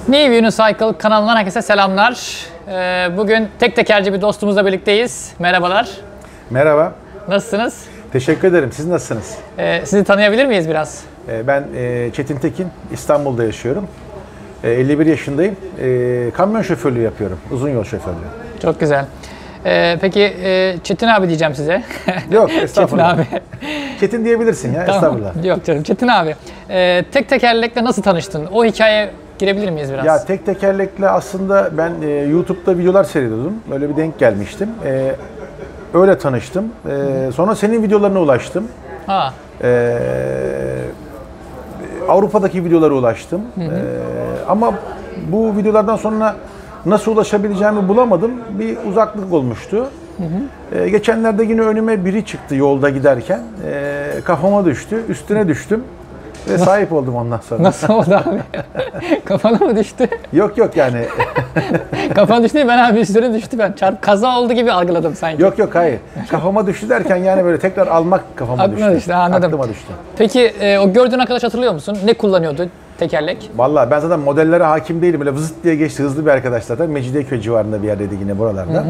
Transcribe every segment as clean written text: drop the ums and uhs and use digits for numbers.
New Unicycle kanalından herkese selamlar. Bugün tek tekerci bir dostumuzla birlikteyiz. Merhabalar. Merhaba. Nasılsınız? Teşekkür ederim. Siz nasılsınız? Sizi tanıyabilir miyiz biraz? Ben Çetin Tekin, İstanbul'da yaşıyorum. 51 yaşındayım. Kamyon şoförlüğü yapıyorum. Uzun yol şoförlüğü. Çok güzel. Peki Çetin abi diyeceğim size. Yok, estağfurullah. Çetin abi. Çetin diyebilirsin ya, Tamam. estağfurullah. Yok canım. Çetin abi. Tek tekerlekle nasıl tanıştın? O hikayeye girebilir miyiz biraz? Ya tek tekerlekle aslında ben YouTube'da videolar seyrediyordum. Öyle bir denk gelmiştim. Öyle tanıştım. Sonra senin videolarına ulaştım. Ha. Avrupa'daki videolara ulaştım. Ama bu videolardan sonra nasıl ulaşabileceğimi bulamadım. Bir uzaklık olmuştu. Geçenlerde yine önüme biri çıktı yolda giderken. Kafama düştü. Üstüne düştüm. Ve sahip oldum ondan sonra. Nasıl oldu abi? Kafana mı düştü? Yok yani. Kafana düştü, ben abi üstüne düştü. Ben kaza oldu gibi algıladım sanki. Yok hayır. Kafama düştü derken yani böyle tekrar almak kafama Aklına düştü. düştü, anladım. Aklıma düştü. Peki o gördüğün arkadaş hatırlıyor musun? Ne kullanıyordu tekerlek? Vallahi ben zaten modellere hakim değilim. Böyle vızıt diye geçti, hızlı bir arkadaş zaten. Mecidiyeköy civarında bir yerdeydi yine buralarda.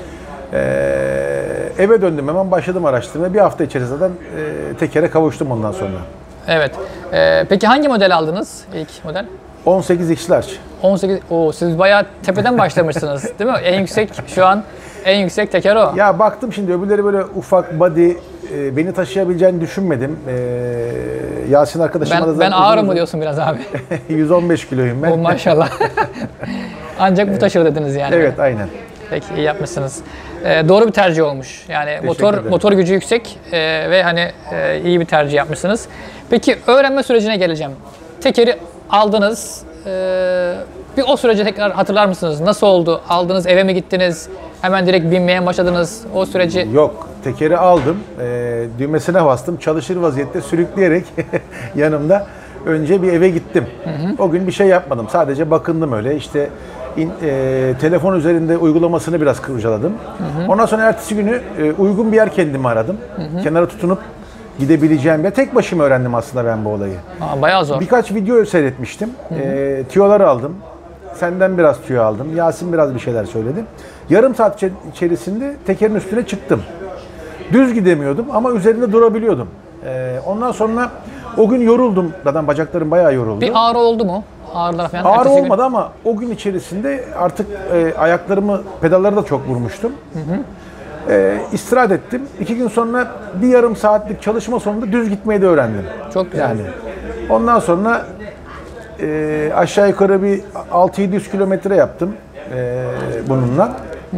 Eve döndüm, hemen başladım araştırmaya. Bir hafta içerisinde zaten tekere kavuştum ondan sonra. Evet. Peki hangi model aldınız ilk model? 18X Large. 18. Oo, siz bayağı tepeden başlamışsınız değil mi? En yüksek şu an en yüksek teker o. Ya baktım şimdi öbürleri böyle ufak body, beni taşıyabileceğini düşünmedim. Yasin arkadaşıma da Ben ağırım mı diyorsun biraz abi? 115 kiloyum ben. O maşallah. Ancak bu taşır dediniz yani. Evet, aynen. Peki, iyi yapmışsınız. Doğru bir tercih olmuş. Yani motor gücü yüksek ve hani iyi bir tercih yapmışsınız. Peki öğrenme sürecine geleceğim. Tekeri aldınız. Bir o süreci tekrar hatırlar mısınız? Nasıl oldu? Aldınız, eve mi gittiniz? Hemen direkt binmeye başladınız. O süreci... Yok, tekeri aldım. Düğmesine bastım. Çalışır vaziyette sürükleyerek yanımda önce bir eve gittim. O gün bir şey yapmadım. Sadece bakındım öyle. İşte telefon üzerinde uygulamasını biraz kurcaladım. Ondan sonra ertesi günü uygun bir yer kendimi aradım. Kenara tutunup gidebileceğim bir. Tek başıma öğrendim aslında ben bu olayı. Bayağı zor. Birkaç video seyretmiştim. Tüyoları aldım. Senden biraz tüyo aldım. Yasin biraz bir şeyler söyledi. Yarım saat içerisinde tekerin üstüne çıktım. Düz gidemiyordum ama üzerinde durabiliyordum. Ondan sonra o gün yoruldum. Zaten bacaklarım bayağı yoruldu. Bir ağrı oldu mu? Ağrılar falan. Ağrı olmadı ama o gün içerisinde artık ayaklarımı, pedalları da çok vurmuştum. İstirahat ettim. 2 gün sonra bir yarım saatlik çalışma sonunda düz gitmeyi de öğrendim. Çok güzel. Yani ondan sonra aşağı yukarı bir 600-700 kilometre yaptım bununla.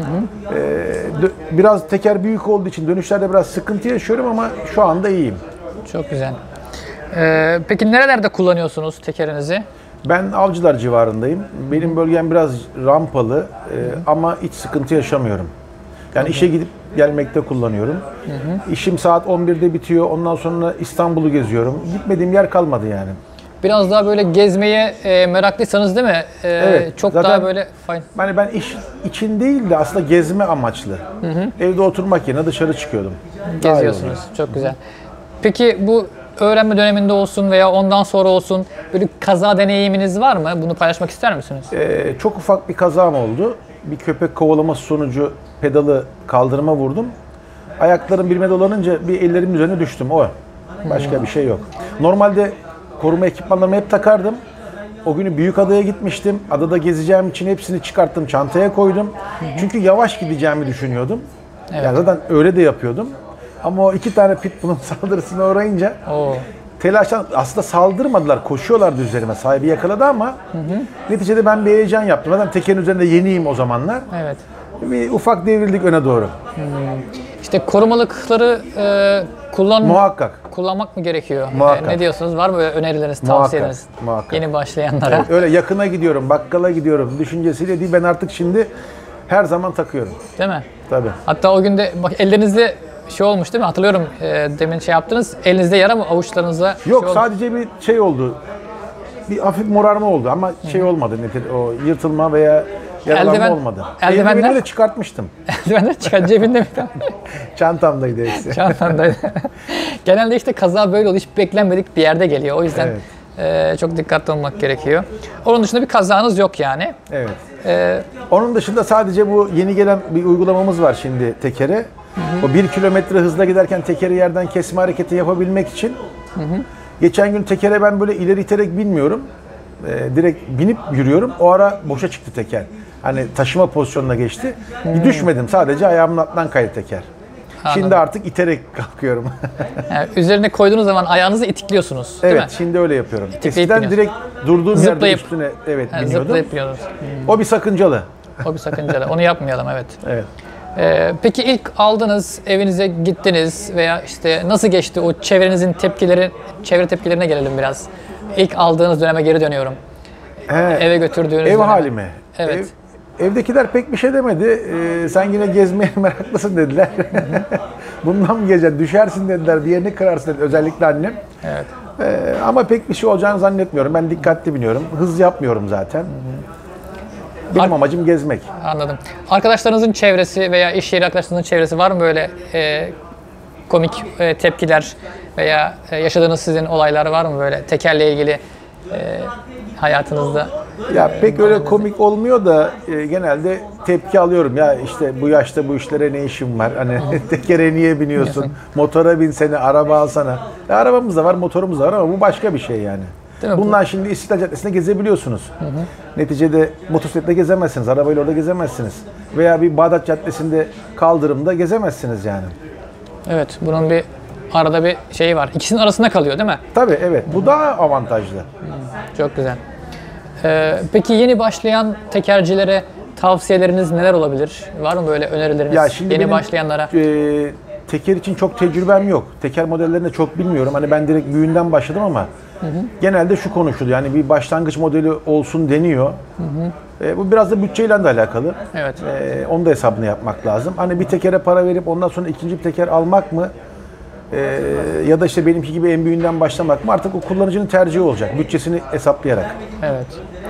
Biraz teker büyük olduğu için dönüşlerde biraz sıkıntı yaşıyorum ama şu anda iyiyim. Çok güzel. Peki nerelerde kullanıyorsunuz tekerinizi? Ben Avcılar civarındayım. Benim bölgem biraz rampalı ama hiç sıkıntı yaşamıyorum. Yani işe gidip gelmekte kullanıyorum. İşim saat 11'de bitiyor. Ondan sonra İstanbul'u geziyorum. Gitmediğim yer kalmadı yani. Biraz daha böyle gezmeye meraklıysanız değil mi? Evet. Çok Zaten daha böyle faydalı. Yani ben iş için değil de aslında gezme amaçlı. Evde oturmak yerine dışarı çıkıyordum. Geziyorsunuz. Çok güzel. Peki bu öğrenme döneminde olsun veya ondan sonra olsun böyle kaza deneyiminiz var mı? Bunu paylaşmak ister misiniz? Çok ufak bir kazam oldu. Bir köpek kovalaması sonucu pedalı kaldırıma vurdum. Ayaklarım birbirine dolanınca bir ellerimin üzerine düştüm. O. Başka bir şey yok. Normalde koruma ekipmanlarımı hep takardım. O günü Büyükada'ya gitmiştim. Adada gezeceğim için hepsini çıkarttım, çantaya koydum. Çünkü yavaş gideceğimi düşünüyordum. Evet. Yani zaten öyle de yapıyordum. Ama o 2 tane pitbull'un saldırısına uğrayınca telaştan, aslında saldırmadılar, koşuyorlardı üzerime. Sahibi yakaladı ama neticede ben bir heyecan yaptım. Zaten tekerin üzerinde yeniyim o zamanlar. Evet. Bir ufak devrildik öne doğru. İşte korumalıkları kullanmak mı gerekiyor? Muhakkak. Ne diyorsunuz? Var mı böyle önerileriniz, tavsiyeleriniz? Muhakkak. Yeni başlayanlara? Evet, öyle yakına gidiyorum, bakkala gidiyorum düşüncesiyle değil. Ben artık şimdi her zaman takıyorum. Değil mi? Tabii. Hatta o gün de bak ellerinizde şey olmuş değil mi? Hatırlıyorum demin şey yaptınız. Elinizde yara mı? Avuçlarınızda Yok, şey sadece bir şey oldu. Bir hafif morarma oldu ama şey olmadı. O yırtılma veya yaralanma olmadı. Eldivenleri de çıkartmıştım. Eldivenleri çıkar cebinde mi? Çantamdaydı hepsi. Çantamdaydı. Genelde işte kaza böyle oluyor. Hiç beklenmedik bir yerde geliyor. O yüzden Çok dikkatli olmak gerekiyor. Onun dışında bir kazanız yok yani. Evet. E, Onun dışında sadece bu yeni gelen bir uygulamamız var şimdi tekere. O 1 kilometre hızla giderken tekeri yerden kesme hareketi yapabilmek için. Geçen gün tekere ben böyle ileri iterek binmiyorum. Direkt binip yürüyorum. O ara boşa çıktı teker. Hani taşıma pozisyonuna geçti. Düşmedim. Sadece ayağımın altından kaydı teker. Anladım. Şimdi artık iterek kalkıyorum. Yani üzerine koyduğunuz zaman ayağınızı itikliyorsunuz, değil mi? Evet, şimdi öyle yapıyorum. İtikleyip Eskiden direkt durduğum yerde Zıplayıp. üstüne biniyordum. Zıplayıp biniyorsunuz. O bir sakıncalı. O bir sakıncalı. Onu yapmayalım, evet. Evet. Peki ilk aldınız, evinize gittiniz veya işte nasıl geçti o çevrenizin tepkileri, çevre tepkilerine gelelim biraz. İlk aldığınız döneme geri dönüyorum. Eve götürdüğünüz Ev döneme. halime. Evet. Evdekiler pek bir şey demedi. Sen yine gezmeye meraklısın dediler. Bundan mı gezeceksin? Düşersin dediler. Bir yerini kırarsın dedi. Özellikle annem. Evet. Ama pek bir şey olacağını zannetmiyorum. Ben dikkatli biniyorum. Hız yapmıyorum zaten. Benim amacım gezmek. Anladım. Arkadaşlarınızın çevresi veya iş yeri arkadaşlarınızın çevresi var mı böyle komik tepkiler veya yaşadığınız sizin olaylar var mı böyle tekerle ilgili hayatınızda? Ya pek öyle komik olmuyor da genelde tepki alıyorum. Ya işte bu yaşta bu işlere ne işin var? Hani tekere niye biniyorsun? Motora binsene, araba alsana. Arabamız da var, motorumuz da var ama bu başka bir şey yani. Bunlar şimdi İstiklal Caddesi'nde gezebiliyorsunuz. Neticede motosikletle gezemezsiniz, arabayla orada gezemezsiniz. Veya bir Bağdat Caddesi'nde kaldırımda gezemezsiniz yani. Evet, bunun bir arada bir şeyi var. İkisinin arasında kalıyor değil mi? Tabii evet, bu daha avantajlı. Çok güzel. Peki yeni başlayan tekercilere tavsiyeleriniz neler olabilir? Var mı böyle önerileriniz Ya şimdi yeni benim, başlayanlara? Teker için çok tecrübem yok. Teker modellerini de çok bilmiyorum. Hani ben direkt büyüğünden başladım ama genelde şu konuşuluyor. Yani bir başlangıç modeli olsun deniyor. Bu biraz da bütçeyle de alakalı. Evet. Onun da hesabını yapmak lazım. Hani bir tekere para verip ondan sonra ikinci bir teker almak mı? Ya da işte benimki gibi en büyüğünden başlamak mı? Artık o kullanıcının tercihi olacak. Bütçesini hesaplayarak. Evet.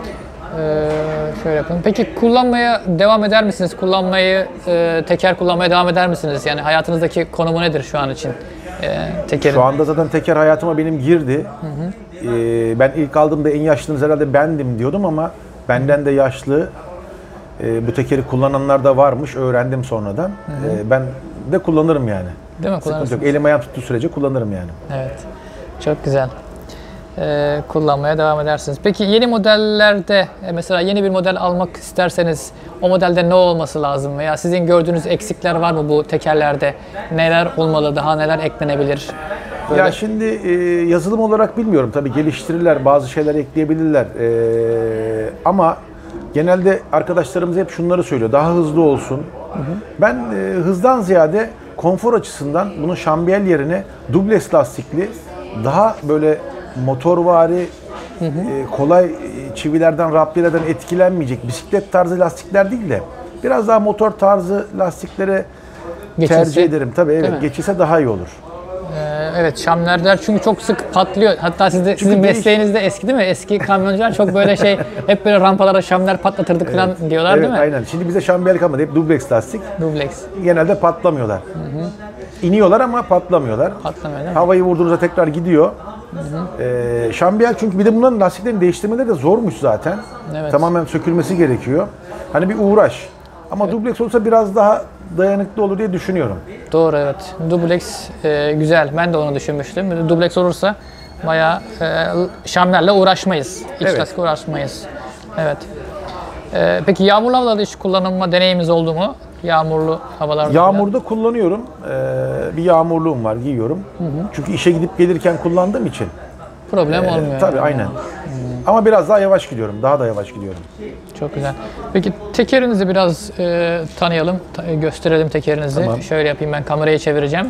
Şöyle yapalım. Peki kullanmaya devam eder misiniz? Teker kullanmaya devam eder misiniz? Yani hayatınızdaki konumu nedir şu an için tekerin? Şu anda zaten teker hayatıma benim girdi. Ben ilk aldığımda en yaşlınız herhalde bendim diyordum ama benden de yaşlı bu tekeri kullananlar da varmış. Öğrendim sonradan. Ben de kullanırım yani. Değil mi? Sıkıntı yok. Elim ayağım tuttuğu sürece kullanırım yani. Evet. Çok güzel. Kullanmaya devam edersiniz. Peki yeni modellerde mesela yeni bir model almak isterseniz o modelde ne olması lazım veya sizin gördüğünüz eksikler var mı bu tekerlerde? Neler olmalı, daha neler eklenebilir? Böyle... Ya şimdi yazılım olarak bilmiyorum tabii geliştirirler, bazı şeyler ekleyebilirler. Ama genelde arkadaşlarımız hep şunları söylüyor, daha hızlı olsun. Ben hızdan ziyade konfor açısından bunun şambiyel yerine dubles lastikli, daha böyle motorvari, kolay çivilerden, raptiyelerden etkilenmeyecek bisiklet tarzı lastikler değil de biraz daha motor tarzı lastiklere tercih ederim. Tabii evet, geçilse daha iyi olur. Evet, şamlerler çünkü çok sık patlıyor. Hatta sizin mesleğiniz de eski değil mi? Eski kamyoncular çok böyle hep böyle rampalara şamler patlatırdık falan diyorlar değil mi? Evet, aynen. Şimdi bize şambiyel kalmadı. Hep dubleks lastik. Dubleks. Genelde patlamıyorlar. İniyorlar ama patlamıyorlar. Patlamıyor değil mi? Havayı vurduğunuzda tekrar gidiyor. Şambiyel çünkü bir de bunların lastiklerini değiştirmeleri de zormuş zaten. Evet. Tamamen sökülmesi gerekiyor. Hani bir uğraş. Ama dubleks olsa biraz daha dayanıklı olur diye düşünüyorum. Doğru, evet. Dubleks güzel. Ben de onu düşünmüştüm. Dubleks olursa bayağı şamlerle uğraşmayız. İç lastik uğraşmayız. Evet. Peki yağmurlu havalarda hiç kullanılma deneyiminiz oldu mu? Yağmurlu havalarda. Yağmurda kullanıyorum. Bir yağmurluğum var, giyiyorum. Çünkü işe gidip gelirken kullandığım için. Problem olmuyor. Tabii yani. Aynen. Ama biraz daha yavaş gidiyorum. Daha da yavaş gidiyorum. Çok güzel. Peki tekerinizi biraz tanıyalım. Gösterelim tekerinizi. Tamam. Şöyle yapayım, ben kamerayı çevireceğim.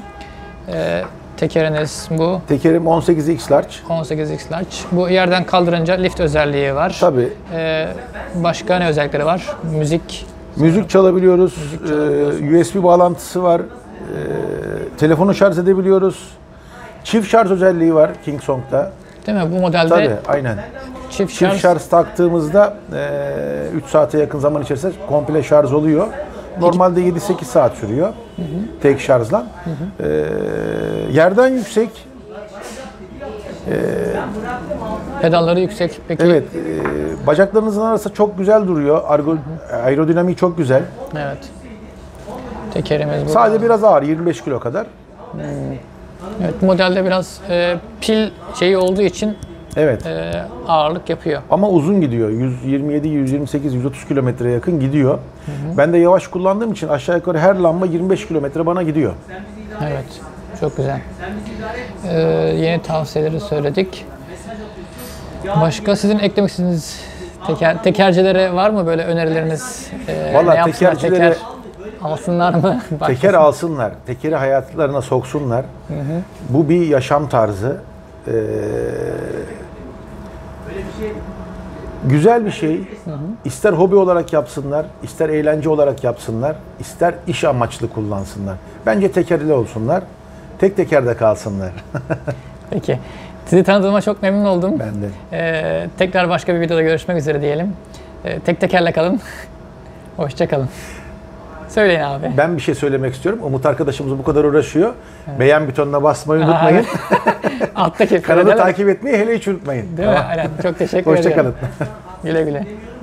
Tekeriniz bu. Tekerim 18X Large. 18X Large. Bu yerden kaldırınca lift özelliği var. Tabii. Başka ne özellikleri var? Müzik çalabiliyoruz. USB bağlantısı var. Telefonu şarj edebiliyoruz. Çift şarj özelliği var Kingsong'da. Değil mi? Bu modelde Tabii, aynen. Çift şarj taktığımızda 3 saate yakın zaman içerisinde komple şarj oluyor. Normalde 7-8 saat sürüyor. Tek şarjla. Yerden yüksek. Pedalları yüksek. Peki. Evet, bacaklarınızın arası çok güzel duruyor. Aerodinamiği çok güzel. Evet. Tekerimiz bu. Sadece biraz ağır, 25 kilo kadar. Evet, modelde biraz pil şeyi olduğu için Evet. Ağırlık yapıyor. Ama uzun gidiyor. 127, 128, 130 kilometreye yakın gidiyor. Ben de yavaş kullandığım için aşağı yukarı her lamba 25 kilometre bana gidiyor. Evet. Çok güzel. Yeni tavsiyeleri söyledik. Başka sizin eklemek istediğiniz tekercilere var mı böyle önerileriniz? Vallahi ne yapsınlar, tekercilere- teker alsınlar mı? Teker alsınlar, tekeri hayatlarına soksunlar. Bu bir yaşam tarzı. Güzel bir şey. İster hobi olarak yapsınlar, ister eğlence olarak yapsınlar, ister iş amaçlı kullansınlar. Bence tekerli olsunlar, tek tekerde kalsınlar. Peki. Sizi tanıdığıma çok memnun oldum. Ben de. Tekrar başka bir videoda görüşmek üzere diyelim. Tek tekerle kalın. Hoşça kalın. Söyleyin abi. Ben bir şey söylemek istiyorum. Umut arkadaşımız bu kadar uğraşıyor. Beğen butonuna basmayı unutmayın. Alttaki Kanalı takip etmeyi hele hiç unutmayın. Değil mi? Aynen. Çok teşekkür ederim. Hoşça kalın. Güle güle.